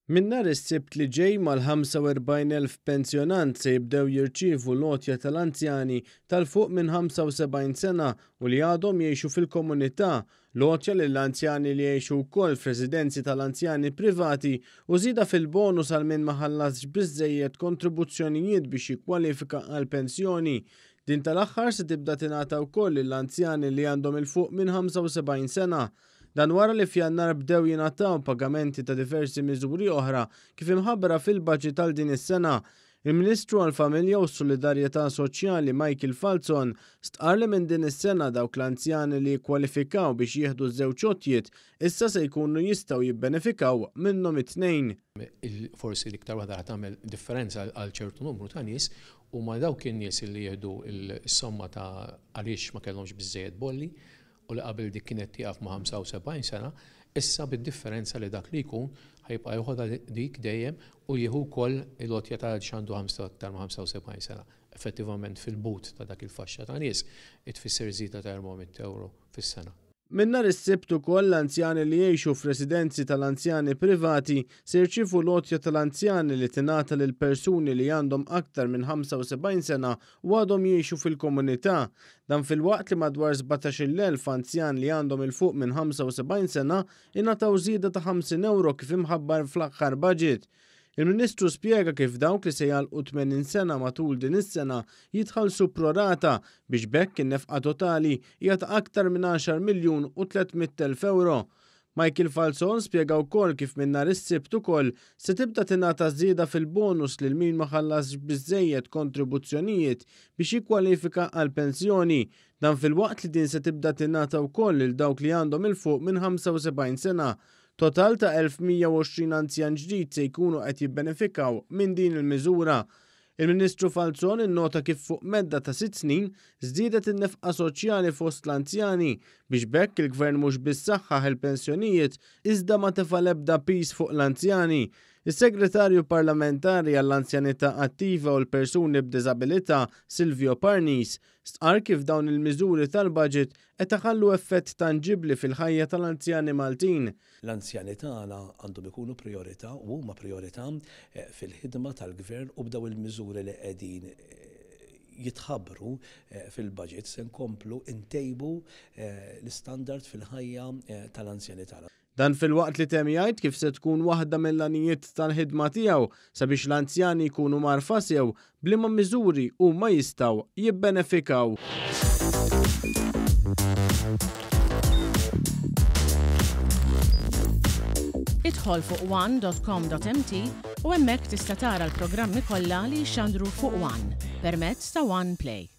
Min nhar is-Sibt li ġej mal-45,000 pensjonant se jibdew jirċievu l-għotja tal-anzjani tal-fuq minn 75 sena u li għadhom jgħixu fil-komunità, l-għotja lill-anzjani li jgħixu wkoll f'residenzi tal-anzjani privati u żieda fil-bonus għal min ma ħallasx biżżejjed kontribuzzjonijiet biex jikkwalifika għall-pensjoni. Din tal-aħħar se tibda tingħata wkoll lill-anzjani li għandhom il-fuq minn 75 sena. Dan wara li f'Jannar bdew jingħataw pagamenti ta' diversi miżuri oħra kif imħabbra fil-baġit tal din is-sena. Il-Ministru għall-Familja u s-Solidarjetà Soċjali Michael Falzon stqar li minn din is-sena dawk l-anzjani li jikkwalifikaw biex jieħdu ż-żewġ għotjiet issa se jkunu jistgħu jibbenefikaw minnhom it-tnejn. Forsi l-iktar waħda tagħmel differenza għal ċertu numru ta' nies huma dawk in-nies li jieħdu l-somma ta' għaliex ma kellhomx biżżejjed bolli u li qabel dik kienet tieqaf ma' 75 sena, issa bid-differenza li dak li jkun ħajbqa' jieħodha dik dejjem u jieħu wkoll il-għotja ta' x'għandu aktar ma' 75 sena. Effettivament fil-but ta' dak il-faxxa ta' nies tfisser żieda ta' 400 euro fis-sena. Min nhar is-Sibt ukoll l-anzjani li jgħixu f'residenzi tal-anzjani privati se jirċievu l-għotja tal-anzjani li tingħata lil persuni li għandhom aktar minn 75 sena u għadhom jgħixu fil-komunità. Dan fil-waqt li madwar 17,000 anzjan li għandhom il-fuq minn 75 sena ingħataw żieda ta' 50 euro kif imħabbar fl-aħħar budget. Il-Ministru spjega kif dawk li se jgħalqu 80 sena matul din is-sena jitħallsu prorata biex bekk in-nefqa totali hija ta' aktar minn 10,300,000 euro. Michael Falzon spjega wkoll kif minn nhar is-Sibt ukoll se tibda tingħata żieda fil-bonus lil min ma ħallasx biżżejjed kontribuzzjonijiet biex jikkwalifika għal pensjoni. Dan fil-waqt li din se tibda tingħata wkoll lil dawk li għandhom il-fuq minn 75 sena. Total ta' 1,120 anzjan ġdid se jkunu qed jibbenefikaw minn din il-miżura. Il-Ministru Falzon innota kif fuq medda ta' 6 snin żdiedet in-nefqa soċjali fost l-anzjani biex bekk il-Gvern mhux biss saħħaħ il-pensjonijiet iżda ma tefa' l-ebda pis fuq l-anzjani. Is-Segretarju Parlamentari għall-Anzjanità Attiva u l-Persuni b'Diżabilità Silvio Parnis stqar kif dawn il-miżuri tal-baġit qed iħallu effett tanġibbli fil-ħajja tal-anzjani Maltin. L-anzjani tagħna għandhom ikunu priorità u huma priorità fil-ħidma tal-Gvern u b'daw il-miżuri li qegħdin jitħabbru fil-budget se nkomplu ntejbu l-istandard fil-ħajja tal-anzjani tagħna. Dan fil-waqt li temm jgħid kif se tkun waħda mill-għanijiet tal-ħidma tiegħu sabiex l-anzjani jkunu marfa sew bliema miżuri huma jistgħu jibbenefikaw. Idħol fuq one.com.mt u hemmhekk tista' tara l-programmi kollha li jxandru fuq One permezz ta' One Play.